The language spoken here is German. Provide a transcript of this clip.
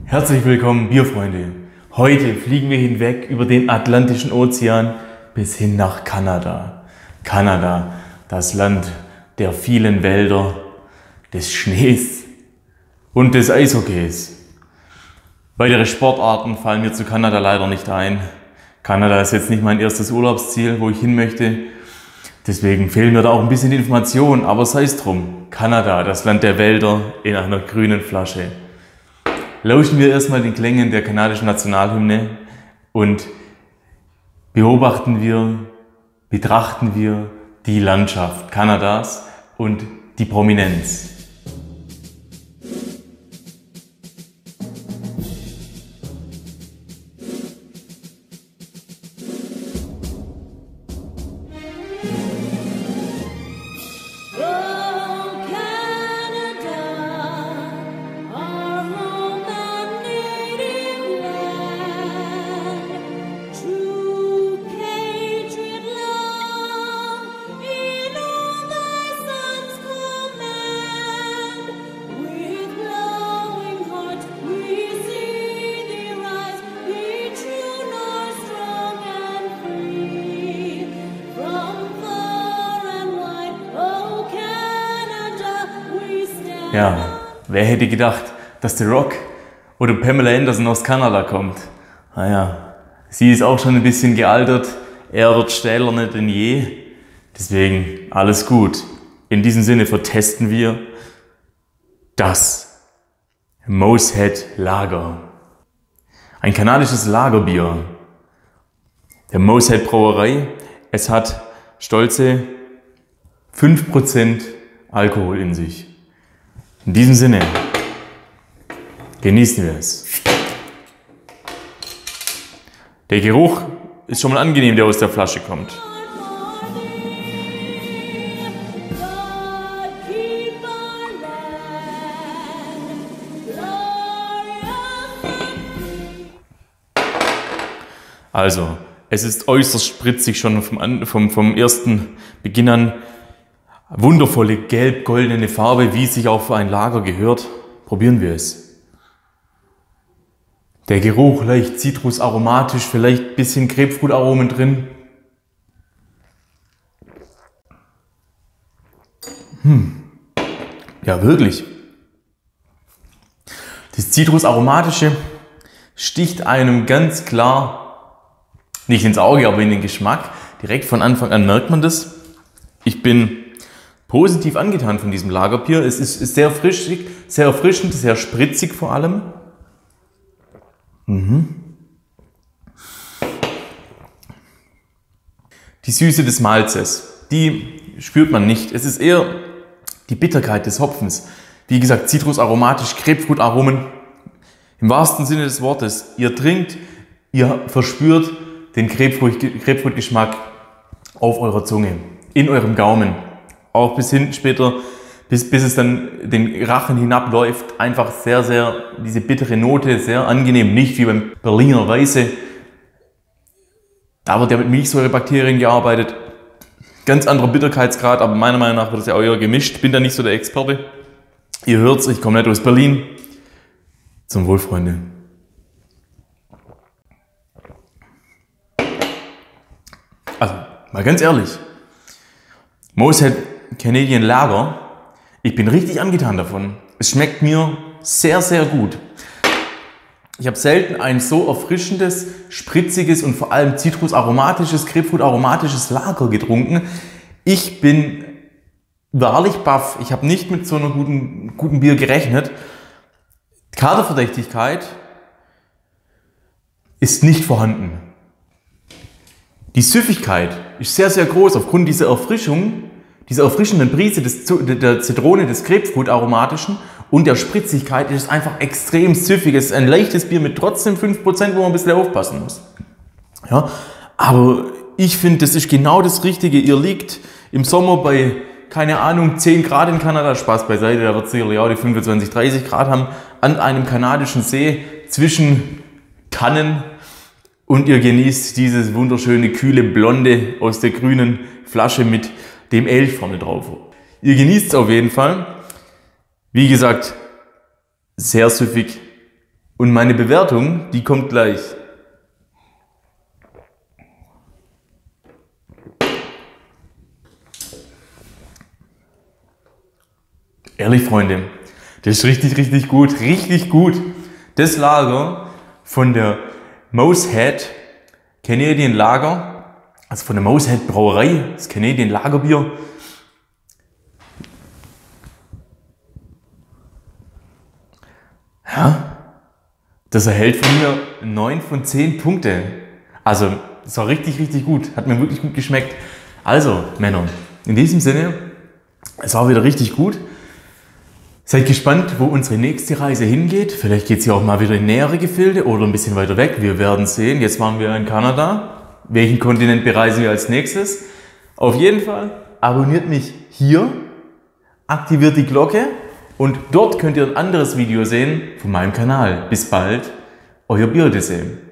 Herzlich willkommen, Bierfreunde. Heute fliegen wir hinweg über den Atlantischen Ozean bis hin nach Kanada. Kanada, das Land der vielen Wälder, des Schnees und des Eishockeys. Weitere Sportarten fallen mir zu Kanada leider nicht ein. Kanada ist jetzt nicht mein erstes Urlaubsziel, wo ich hin möchte. Deswegen fehlen mir da auch ein bisschen Informationen, aber sei es drum. Kanada, das Land der Wälder in einer grünen Flasche. Lauschen wir erstmal den Klängen der kanadischen Nationalhymne und betrachten wir die Landschaft Kanadas und die Prominenz. Ja, wer hätte gedacht, dass The Rock oder Pamela Anderson aus Kanada kommt? Naja, sie ist auch schon ein bisschen gealtert, er wird stählerner denn je. Deswegen alles gut. In diesem Sinne vertesten wir das Moosehead Lager. Ein kanadisches Lagerbier der Moosehead Brauerei. Es hat stolze 5% Alkohol in sich. In diesem Sinne, genießen wir es. Der Geruch ist schon mal angenehm, der aus der Flasche kommt. Also, es ist äußerst spritzig schon vom ersten Beginn an. Wundervolle gelb-goldene Farbe, wie es sich auch für ein Lager gehört. Probieren wir es. Der Geruch leicht zitrusaromatisch, vielleicht ein bisschen Grapefruit-Aromen drin. Ja, wirklich. Das Zitrusaromatische sticht einem ganz klar, nicht ins Auge, aber in den Geschmack. Direkt von Anfang an merkt man das. Ich bin positiv angetan von diesem Lagerbier. Es ist sehr frischig, sehr erfrischend, sehr spritzig vor allem. Die Süße des Malzes, die spürt man nicht. Es ist eher die Bitterkeit des Hopfens. Wie gesagt, zitrusaromatisch, Grapefruit-Aromen. Im wahrsten Sinne des Wortes. Ihr trinkt, ihr verspürt den Grapefruit-Geschmack auf eurer Zunge, in eurem Gaumen. Auch bis hin später, bis es dann den Rachen hinabläuft, einfach sehr, diese bittere Note, sehr angenehm, nicht wie beim Berliner Weiße. Da wird ja mit Milchsäurebakterien gearbeitet. Ganz anderer Bitterkeitsgrad, aber meiner Meinung nach wird es ja auch eher gemischt. Bin da nicht so der Experte. Ihr hört's, ich komme nicht aus Berlin. Zum Wohl, Freunde. Also, mal ganz ehrlich. Moosehead Canadian Lager, ich bin richtig angetan davon. Es schmeckt mir sehr, sehr gut. Ich habe selten ein so erfrischendes, spritziges und vor allem zitrusaromatisches, Grapefruit-aromatisches Lager getrunken. Ich bin wahrlich baff. Ich habe nicht mit so einer guten Bier gerechnet. Katerverdächtigkeit ist nicht vorhanden. Die Süffigkeit ist sehr, sehr groß aufgrund dieser Erfrischung, dieser erfrischenden Brise der Zitrone, des Grapefruit-aromatischen und der Spritzigkeit ist es einfach extrem süffig. Es ist ein leichtes Bier mit trotzdem 5%, wo man ein bisschen aufpassen muss. Ja, aber ich finde, das ist genau das Richtige. Ihr liegt im Sommer bei, keine Ahnung, 10 Grad in Kanada, Spaß beiseite, da wird sicherlich auch die 25, 30 Grad haben, an einem kanadischen See zwischen Tannen und ihr genießt dieses wunderschöne, kühle Blonde aus der grünen Flasche mit dem Elch vorne drauf. Ihr genießt es auf jeden Fall. Wie gesagt, sehr süffig, Und meine Bewertung, die kommt gleich. Ehrlich, Freunde, das ist richtig, richtig gut. Richtig gut. Das Lager von der Moosehead Canadian Lager, also von der Moosehead Brauerei, das Canadian Lagerbier. Ja, das erhält von mir 9 von 10 Punkte. Also, das war richtig, richtig gut. Hat mir wirklich gut geschmeckt. Also, Männer, in diesem Sinne, es war wieder richtig gut. Seid gespannt, wo unsere nächste Reise hingeht. Vielleicht geht es ja auch mal wieder in nähere Gefilde oder ein bisschen weiter weg. Wir werden sehen. Jetzt waren wir in Kanada. Welchen Kontinent bereisen wir als nächstes? Auf jeden Fall abonniert mich hier, aktiviert die Glocke und dort könnt ihr ein anderes Video sehen von meinem Kanal. Bis bald, euer Biodesem.